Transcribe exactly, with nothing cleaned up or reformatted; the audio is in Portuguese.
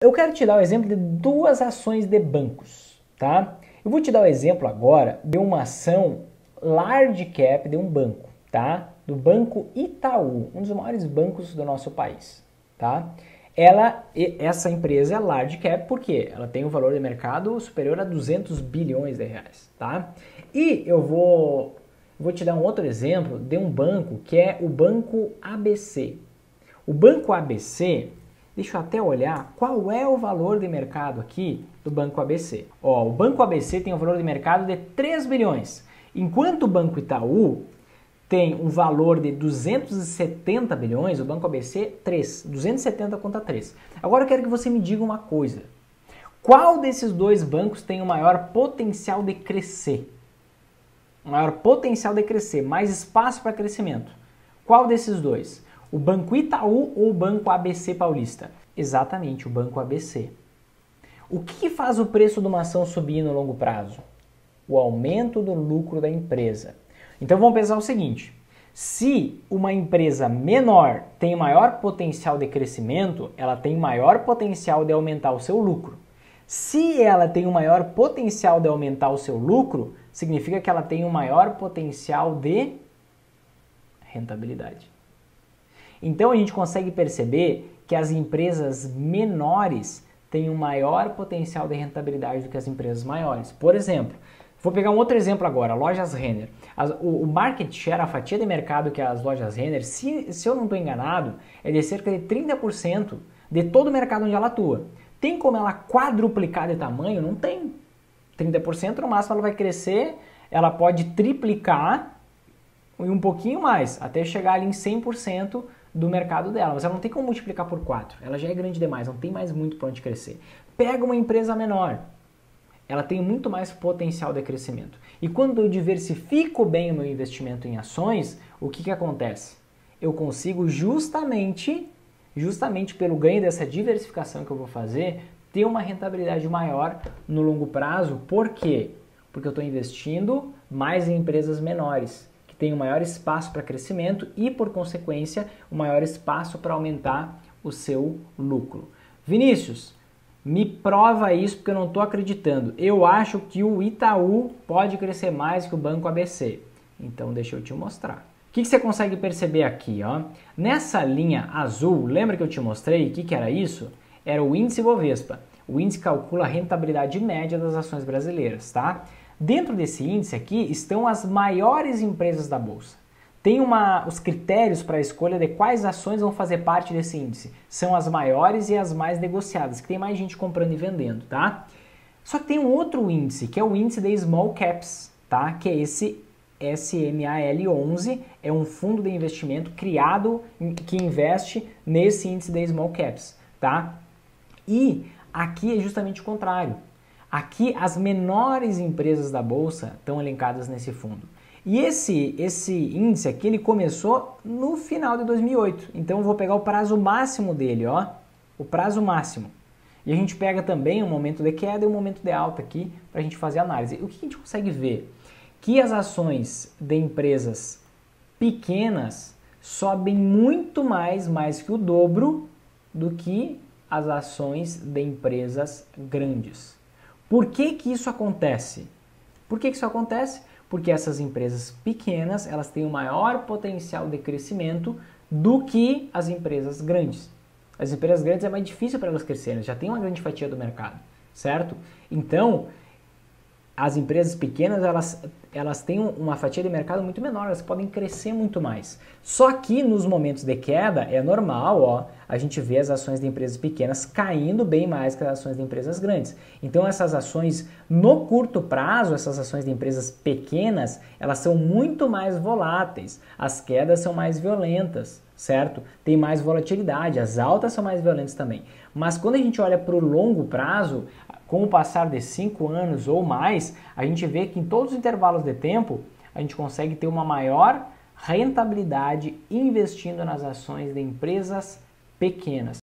Eu quero te dar o exemplo de duas ações de bancos, tá? Eu vou te dar o exemplo agora de uma ação large cap de um banco, tá? Do Banco Itaú, um dos maiores bancos do nosso país, tá? Ela, essa empresa é large cap porque ela tem um valor de mercado superior a duzentos bilhões de reais, tá? E eu vou, vou te dar um outro exemplo de um banco que é o Banco A B C. O Banco A B C, deixa eu até olhar qual é o valor de mercado aqui do Banco A B C. Ó, o Banco A B C tem um valor de mercado de três bilhões, enquanto o Banco Itaú tem um valor de duzentos e setenta bilhões, o Banco A B C três, duzentos e setenta contra três. Agora eu quero que você me diga uma coisa. Qual desses dois bancos tem o maior potencial de crescer? O maior potencial de crescer, mais espaço para crescimento. Qual desses dois? O Banco Itaú ou o Banco A B C Paulista? Exatamente, o Banco A B C. O que faz o preço de uma ação subir no longo prazo? O aumento do lucro da empresa. Então vamos pensar o seguinte, se uma empresa menor tem maior potencial de crescimento, ela tem maior potencial de aumentar o seu lucro. Se ela tem um maior potencial de aumentar o seu lucro, significa que ela tem um maior potencial de rentabilidade. Então a gente consegue perceber que as empresas menores têm um maior potencial de rentabilidade do que as empresas maiores. Por exemplo, vou pegar um outro exemplo agora, lojas Renner. As, o, o market share, a fatia de mercado que as lojas Renner, se, se eu não estou enganado, é de cerca de trinta por cento de todo o mercado onde ela atua. Tem como ela quadruplicar de tamanho? Não tem. trinta por cento no máximo ela vai crescer, ela pode triplicar e um pouquinho mais, até chegar ali em cem por cento do mercado dela. Mas ela não tem como multiplicar por quatro, ela já é grande demais, não tem mais muito para onde crescer. Pega uma empresa menor, ela tem muito mais potencial de crescimento. E quando eu diversifico bem o meu investimento em ações, o que, que acontece? Eu consigo justamente, justamente pelo ganho dessa diversificação que eu vou fazer, ter uma rentabilidade maior no longo prazo. Por quê? Porque eu estou investindo mais em empresas menores, que têm um maior espaço para crescimento e, por consequência, um maior espaço para aumentar o seu lucro. Vinícius, me prova isso porque eu não estou acreditando. Eu acho que o Itaú pode crescer mais que o Banco A B C. Então deixa eu te mostrar. O que, que você consegue perceber aqui? Ó? Nessa linha azul, lembra que eu te mostrei o que, que era isso? Era o índice Bovespa. O índice calcula a rentabilidade média das ações brasileiras, tá? Dentro desse índice aqui estão as maiores empresas da Bolsa. Tem uma, os critérios para a escolha de quais ações vão fazer parte desse índice. São as maiores e as mais negociadas, que tem mais gente comprando e vendendo, tá? Só que tem um outro índice, que é o índice de Small Caps, tá? Que é esse S M A L onze, é um fundo de investimento criado que investe nesse índice de Small Caps, tá? E aqui é justamente o contrário. Aqui as menores empresas da Bolsa estão elencadas nesse fundo. E esse, esse índice aqui, ele começou no final de dois mil e oito. Então eu vou pegar o prazo máximo dele, ó. O prazo máximo. E a gente pega também um momento de queda e um momento de alta aqui para a gente fazer análise. O que a gente consegue ver? Que as ações de empresas pequenas sobem muito mais, mais que o dobro do que as ações de empresas grandes. Por que que isso acontece? Por que que isso acontece? Porque essas empresas pequenas, elas têm um maior potencial de crescimento do que as empresas grandes. As empresas grandes é mais difícil para elas crescerem, já tem uma grande fatia do mercado, certo? Então, as empresas pequenas, elas, elas têm uma fatia de mercado muito menor, elas podem crescer muito mais. Só que nos momentos de queda, é normal, ó, a gente vê as ações de empresas pequenas caindo bem mais que as ações de empresas grandes. Então essas ações, no curto prazo, essas ações de empresas pequenas, elas são muito mais voláteis, as quedas são mais violentas, certo? Tem mais volatilidade, as altas são mais violentas também. Mas quando a gente olha para o longo prazo, com o passar de cinco anos ou mais, a gente vê que em todos os intervalos de tempo, a gente consegue ter uma maior rentabilidade investindo nas ações de empresas pequenas.